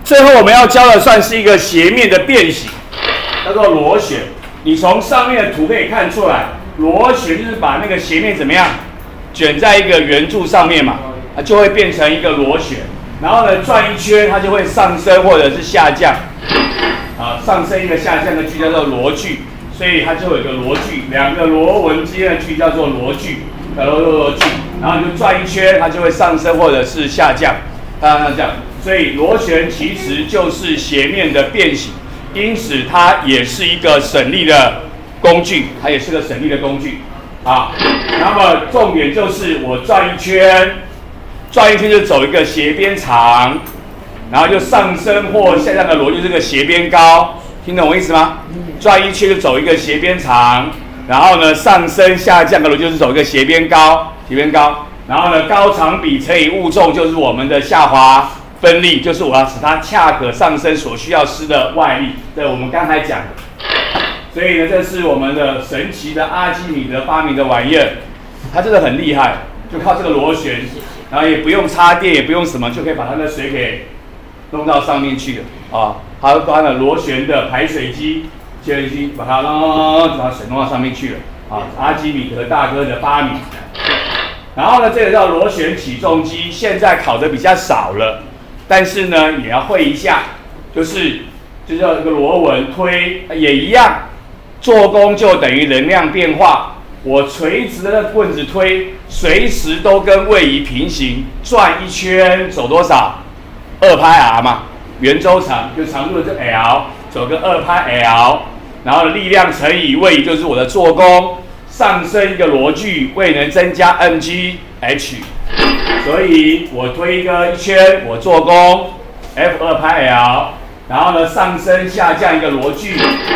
最后我们要教的算是一个斜面的变形，叫做螺旋。你从上面的图可以看出来，螺旋就是把那个斜面怎么样卷在一个圆柱上面嘛，就会变成一个螺旋。然后呢，转一圈它就会上升或者是下降，上升一个下降的距叫做螺距，所以它就有一个螺距，两个螺纹之间的距叫做螺距，螺距。然后你就转一圈，它就会上升或者是下降，这样。所以螺旋其实就是斜面的变形，因此它也是一个省力的工具，它也是个省力的工具。好，那么重点就是我转一圈就走一个斜边长，然后就上升或下降的螺就是个斜边高，听懂我意思吗？转一圈就走一个斜边长，然后呢上升下降的螺就是走一个斜边高，然后呢高长比乘以物重就是我们的下滑分力，就是我要使它恰可上升所需要施的外力，这我们刚才讲的。所以呢，这是我们的神奇的阿基米德发明的玩意儿，它真的很厉害，就靠这个螺旋，然后也不用插电，也不用什么，就可以把它的水给弄到上面去了啊。还有包含了螺旋的排水机、节水机，把它把水弄到上面去了啊。阿基米德大哥的发明。然后呢，这个叫螺旋起重机，现在考的比较少了，但是呢也要会一下，就叫这个螺纹推也一样，做功就等于能量变化。我垂直的那棍子推，随时都跟位移平行，转一圈走多少？2拍 r 嘛，圆周长就长度的这 l， 走个2拍 l， 然后力量乘以位移就是我的做功，上升一个螺距，位能增加 mgh， 所以我推一圈，我做功 F 2拍 l。然后呢，上升下降一个螺距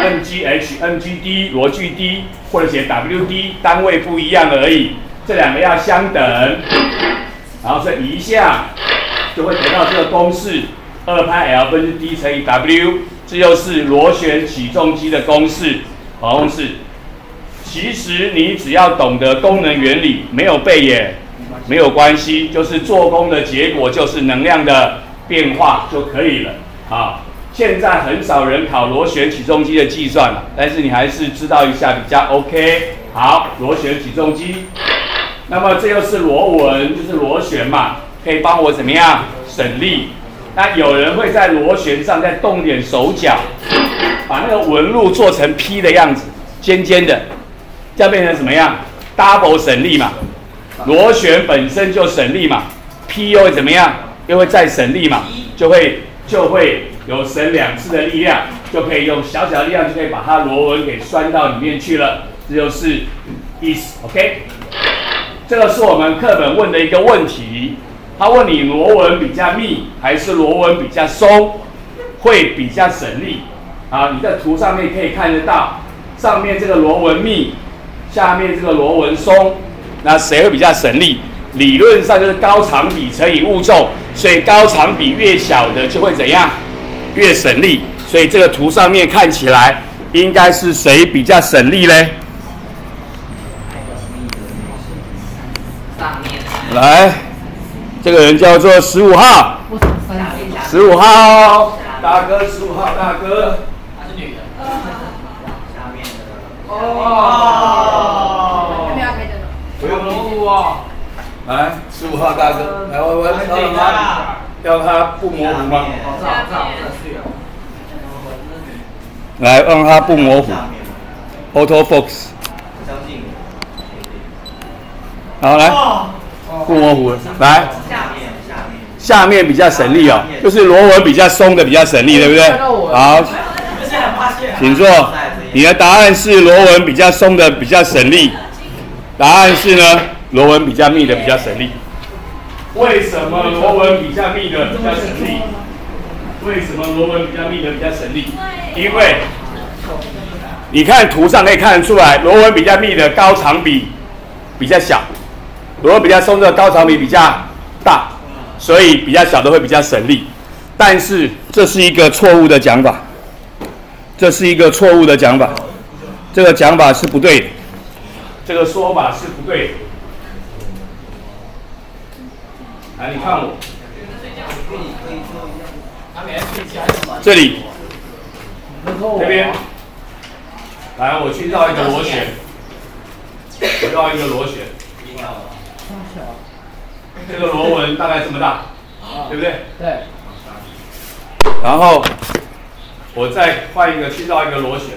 mgh、mgd 螺距 d， 或者写 wd， 单位不一样而已，这两个要相等。然后这一下就会得到这个公式，2拍 l 分之 d 乘以 w， 这就是螺旋起重机的公式。公式，其实你只要懂得功能原理，没有背也没有关系，就是做功的结果就是能量的变化就可以了啊。现在很少人考螺旋起重机的计算了，但是你还是知道一下比较 OK。好，螺旋起重机，那么这又是螺纹，就是螺旋嘛，可以帮我怎么样省力？那有人会在螺旋上再动点手脚，把那个纹路做成 P 的样子，尖尖的，这样变成怎么样 ？double 省力嘛，螺旋本身就省力嘛 ，P 又会怎么样？又会再省力嘛，就会有省2次的力量，就可以用小小的力量就可以把它螺纹给拴到里面去了，这就是意思。OK， 这个是我们课本问的一个问题，他问你螺纹比较密还是螺纹比较松，会比较省力啊？你在图上面可以看得到，上面这个螺纹密，下面这个螺纹松，那谁会比较省力？理论上就是高长比乘以物重，所以高长比越小的就会怎样？越省力，所以这个图上面看起来应该是谁比较省力嘞？来，这个人叫做15号，15号大哥，15号大哥，她是女的。下面的哦，不用录哦。来，15号大哥，来，我要他不模糊吗？来，让它不模糊 ，auto focus。好，来，不模糊，来，下面比较省力哦，就是螺纹比较松的比较省力，对不对？好，请坐。你的答案是螺纹比较松的比较省力，答案是呢，螺纹比较密的比较省力。为什么螺纹比较密的比较省力？为什么螺纹比较密的比较省力？因为你看图上可以看得出来，螺纹比较密的高长比比较小，螺纹比较松的高长比比较大，所以比较小的会比较省力。但是这是一个错误的讲法，这是一个错误的讲法，这个讲法是不对的，这个说法是不对的。来，你看我。 这里，这边，来，我去绕一个螺旋，我绕一个螺旋，这个螺纹大概这么大，对不对？ 对。 然后我再换一个去绕一个螺旋，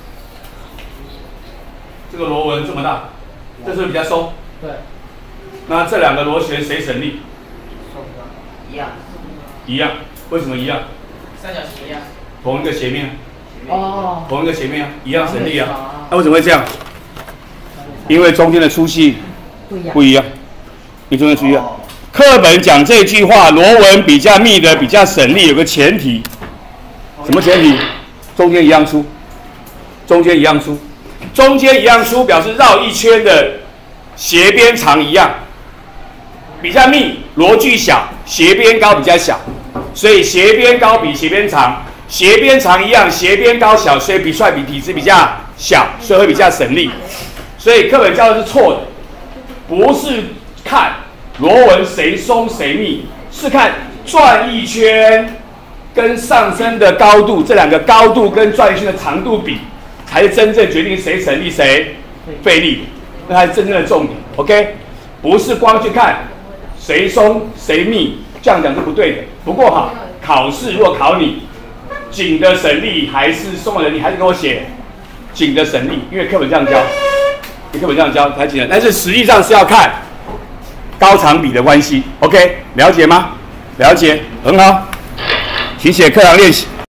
这个螺纹这么大，这是不是比较松？ 对。 那这两个螺旋谁省力？ 一样。 一样，为什么一样？ 三角形一样。 同一个斜面。 哦。 同一个斜面啊，一样省力啊。那为什么会这样？因为中间的粗细不一样。你中间粗细。课本讲这句话，螺纹比较密的比较省力，有个前提。什么前提？中间一样粗。中间一样粗。中间一样粗表示绕一圈的斜边长一样。比较密，螺距小，斜边高比较小，所以斜边高比斜边长，斜边长一样，斜边高小，所以比出来比体积比较小，所以会比较省力。所以课本教的是错的，不是看螺纹谁松谁密，是看转一圈跟上升的高度，这两个高度跟转一圈的长度比，才是真正决定谁省力谁费力，那才是真正的重点。OK， 不是光去看谁松谁密，这样讲是不对的。不过哈，考试如果考你紧的省力还是松的，你还是跟我写紧的省力，因为课本这样教，课本这样教才紧的。但是实际上是要看高长比的关系。OK， 了解吗？了解，很好，请写课堂练习。